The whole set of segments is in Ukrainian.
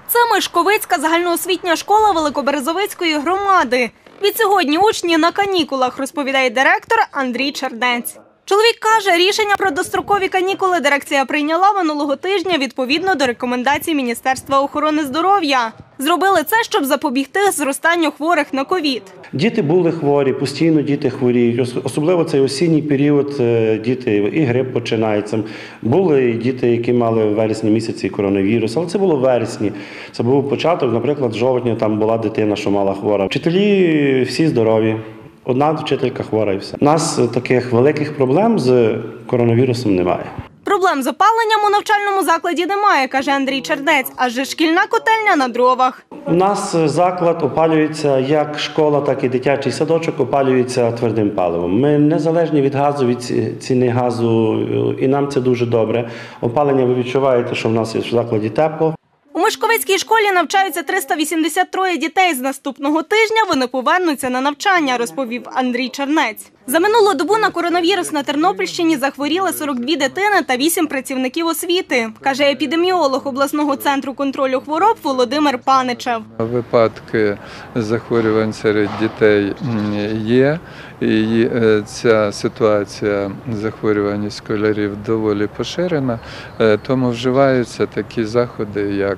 Це Мишковицька загальноосвітня школа Великоберезовицької громади. Відсьогодні учні на канікулах, розповідає директор Андрій Чернець. Чоловік каже, рішення про дострокові канікули дирекція прийняла минулого тижня відповідно до рекомендацій Міністерства охорони здоров'я. Зробили це, щоб запобігти зростанню хворих на ковід. Діти були хворі, постійно діти хворіють. Особливо цей осінній період діти, і грип починається. Були діти, які мали в вересні місяці коронавірус, але це було в вересні. Це був початок, наприклад, в жовтні там була дитина, що мала хвора. Вчителі всі здорові. Одна вчителька хвора і все. У нас таких великих проблем з коронавірусом немає. Проблем з опаленням у навчальному закладі немає, каже Андрій Чернець, адже шкільна котельня на дровах. У нас заклад опалюється, як школа, так і дитячий садочок опалюється твердим паливом. Ми незалежні від газу, від ціни газу, і нам це дуже добре. Опалення, ви відчуваєте, що в нас є в закладі тепло. У Мишковицькій школі навчаються 383 дітей. З наступного тижня вони повернуться на навчання, розповів Андрій Чернець. За минулу добу на коронавірус на Тернопільщині захворіли 42 дитини та 8 працівників освіти, каже епідеміолог обласного центру контролю хвороб Володимир Паничев. Випадки захворювань серед дітей є, і ця ситуація захворюваність школярів доволі поширена, тому вживаються такі заходи, як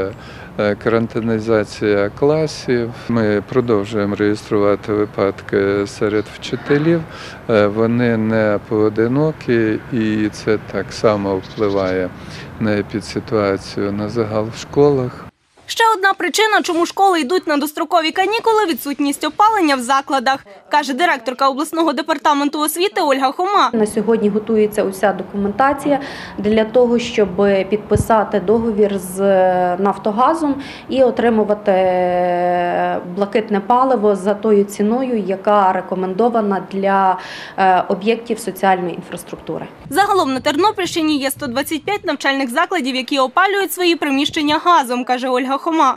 карантинізація класів. Ми продовжуємо реєструвати випадки серед вчителів. Вони не поодинокі, і це так само впливає на епідситуацію на загал в школах. Ще одна причина, чому школи йдуть на дострокові канікули – відсутність опалення в закладах, каже директорка обласного департаменту освіти Ольга Хома. На сьогодні готується уся документація для того, щоб підписати договір з Нафтогазом і отримувати блакитне паливо за тою ціною, яка рекомендована для об'єктів соціальної інфраструктури. Загалом на Тернопільщині є 125 навчальних закладів, які опалюють свої приміщення газом, каже Ольга Хома.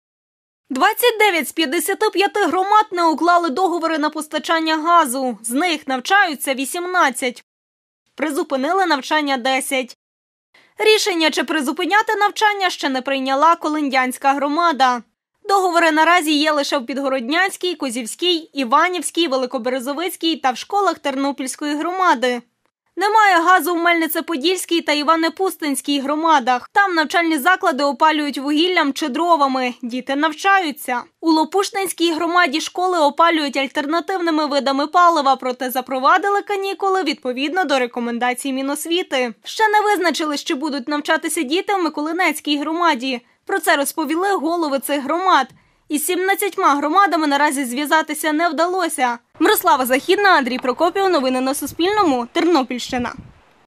29 з 55 громад не уклали договори на постачання газу. З них навчаються 18. Призупинили навчання 10. Рішення, чи призупиняти навчання, ще не прийняла Колиндянська громада. Договори наразі є лише в Підгороднянській, Козівській, Іванівській, Великоберезовицькій та в школах Тернопільської громади. Немає газу в Мельнице-Подільській та Івано-Пустинській громадах. Там навчальні заклади опалюють вугіллям чи дровами. Діти навчаються. У Лопушненській громаді школи опалюють альтернативними видами палива, проте запровадили канікули відповідно до рекомендацій Міносвіти. Ще не визначили, чи будуть навчатися діти в Миколинецькій громаді. Про це розповіли голови цих громад. Із 17 громадами наразі зв'язатися не вдалося. Мирослава Західна, Андрій Прокопів. Новини на Суспільному. Тернопільщина.